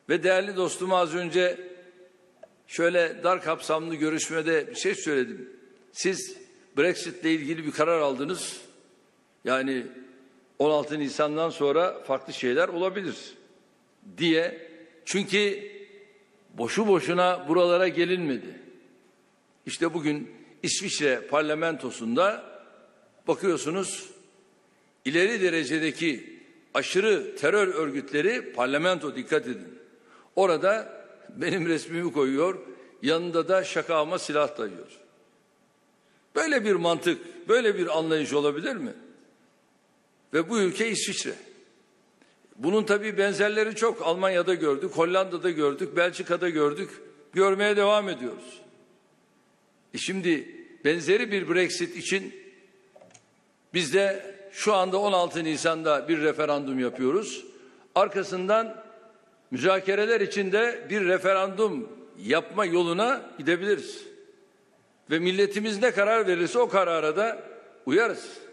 Ve değerli dostuma az önce şöyle dar kapsamlı görüşmede bir şey söyledim. Siz Brexit'le ilgili bir karar aldınız. Yani 16 Nisan'dan sonra farklı şeyler olabilir diye. Çünkü boşu boşuna buralara gelinmedi. İşte bugün İsviçre parlamentosunda bakıyorsunuz, ileri derecedeki aşırı terör örgütleri parlamento, dikkat edin. Orada benim resmimi koyuyor, yanında da şakağıma silah dayıyor. Böyle bir mantık, böyle bir anlayış olabilir mi? Ve bu ülke İsviçre. Bunun tabii benzerleri çok. Almanya'da gördük, Hollanda'da gördük, Belçika'da gördük. Görmeye devam ediyoruz. Şimdi benzeri bir Brexit için biz de şu anda 16 Nisan'da bir referandum yapıyoruz. Arkasından müzakereler içinde bir referandum yapma yoluna gidebiliriz. Ve milletimiz ne karar verirse o karara da uyarız.